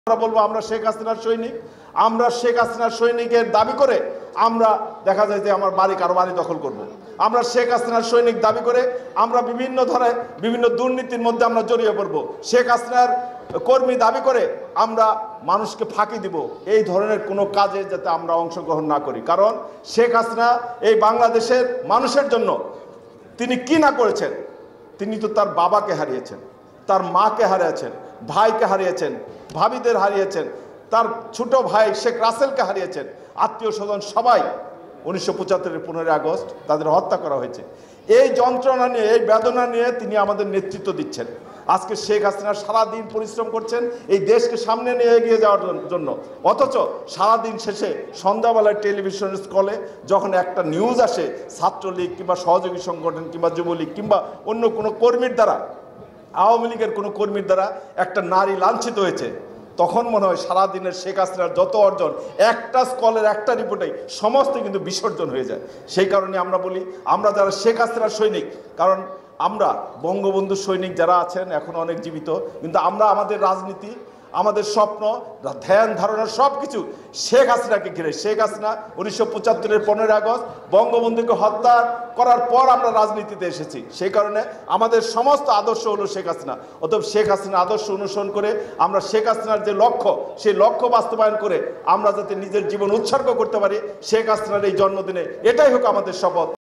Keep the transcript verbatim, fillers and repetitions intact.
আমরা বলবো আমরা শেখ হাসিনার সৈনিক, আমরা শেখ হাসিনার সৈনিকের দাবি করে আমরা দেখা যায় যে আমার বাড়ি কারো বাড়ি দখল করব। আমরা শেখ হাসিনার সৈনিক দাবি করে আমরা বিভিন্ন ধরনের বিভিন্ন দুর্নীতির মধ্যে আমরা জড়িয়ে পড়ব। শেখ হাসিনার কর্মী দাবি করে আমরা মানুষকে ফাঁকি দিব। এই ধরনের কোনো কাজে যাতে আমরা অংশগ্রহণ না করি, কারণ শেখ হাসিনা এই বাংলাদেশের মানুষের জন্য তিনি কি না করেছেন। তিনি তো তার বাবাকে হারিয়েছেন, তার মাকে হারিয়েছেন, ভাইকে হারিয়েছেন, ভাবিদের হারিয়েছেন, তার ছোট ভাই শেখ রাসেলকে হারিয়েছেন, আত্মীয় স্বজন সবাই উনিশশো পঁচাত্তরের পনেরোই আগস্ট তাদের হত্যা করা হয়েছে। এই যন্ত্রণা নিয়ে, এই বেদনা নিয়ে তিনি আমাদের নেতৃত্ব দিচ্ছেন। আজকে শেখ হাসিনা সারাদিন পরিশ্রম করছেন এই দেশকে সামনে নিয়ে এগিয়ে যাওয়ার জন্য, অথচ সারাদিন শেষে সন্ধ্যাবেলায় টেলিভিশন স্ক্রলে যখন একটা নিউজ আসে ছাত্রলীগ কিংবা সহযোগী সংগঠন কিংবা যুবলীগ কিংবা অন্য কোনো কর্মীর দ্বারা, আওয়ামী লীগের কোনো কর্মীর দ্বারা একটা নারী লাঞ্ছিত হয়েছে, তখন মনে হয় সারাদিনের শেখ হাসিনার যত অর্জন একটা স্কলের একটা রিপোর্টেই সমস্ত কিন্তু বিসর্জন হয়ে যায়। সেই কারণে আমরা বলি আমরা যারা শেখ হাসিনার সৈনিক, কারণ আমরা বঙ্গবন্ধু সৈনিক যারা আছেন এখন অনেক জীবিত, কিন্তু আমরা আমাদের রাজনীতি, আমাদের স্বপ্ন, ধ্যান ধারণা সব কিছু শেখ হাসিনাকে ঘিরে। শেখ হাসিনা উনিশশো পঁচাত্তরের পনেরোই আগস্ট বঙ্গবন্ধুকে হত্যা করার পর আমরা রাজনীতিতে এসেছি। সেই কারণে আমাদের সমস্ত আদর্শ হলো শেখ হাসিনা। অতএব শেখ হাসিনা আদর্শ অনুসরণ করে আমরা শেখ হাসিনার যে লক্ষ্য, সেই লক্ষ্য বাস্তবায়ন করে আমরা যাতে নিজের জীবন উৎসর্গ করতে পারি শেখ হাসিনার এই জন্মদিনে, এটাই হোক আমাদের শপথ।